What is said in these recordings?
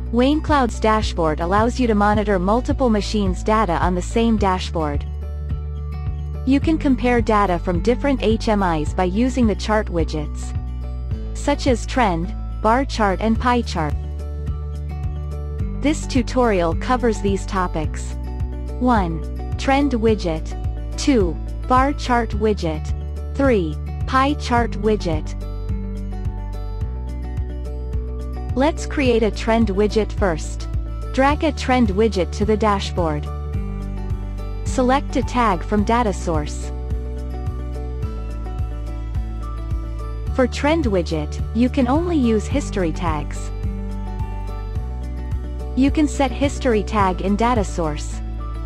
Weincloud's dashboard allows you to monitor multiple machines' data on the same dashboard. You can compare data from different HMIs by using the chart widgets, such as trend, bar chart and pie chart. This tutorial covers these topics. 1. Trend widget. 2. Bar chart widget. 3. Pie chart widget. Let's create a trend widget first. Drag a trend widget to the dashboard. Select a tag from data source. For trend widget, you can only use history tags. You can set history tag in data source.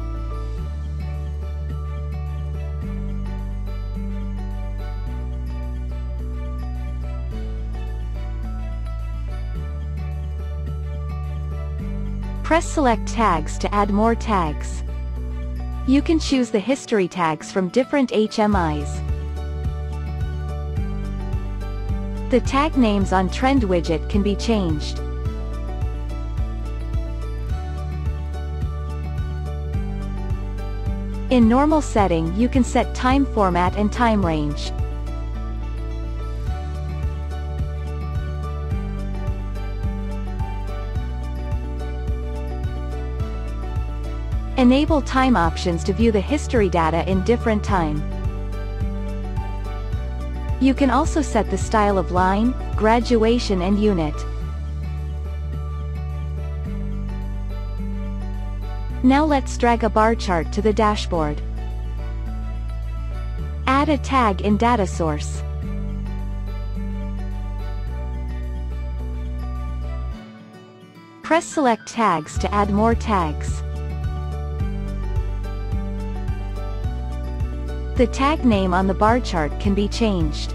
Press select tags to add more tags. You can choose the history tags from different HMIs. The tag names on trend widget can be changed. In normal setting, you can set time format and time range. Enable time options to view the history data in different time. You can also set the style of line, graduation and unit. Now let's drag a bar chart to the dashboard. Add a tag in data source. Press select tags to add more tags. The tag name on the bar chart can be changed.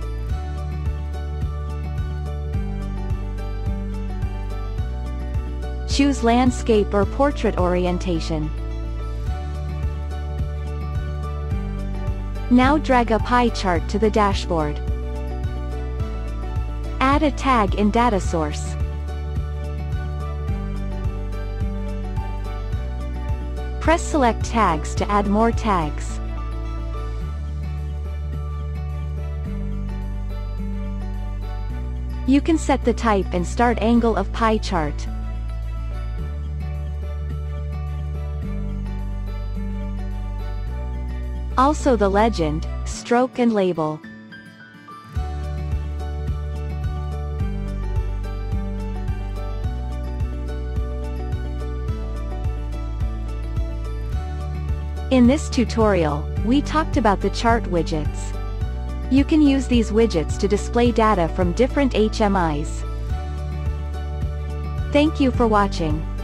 Choose landscape or portrait orientation. Now drag a pie chart to the dashboard. Add a tag in data source. Press select tags to add more tags. You can set the type and start angle of pie chart. Also the legend, stroke and label. In this tutorial, we talked about the chart widgets. You can use these widgets to display data from different HMIs. Thank you for watching.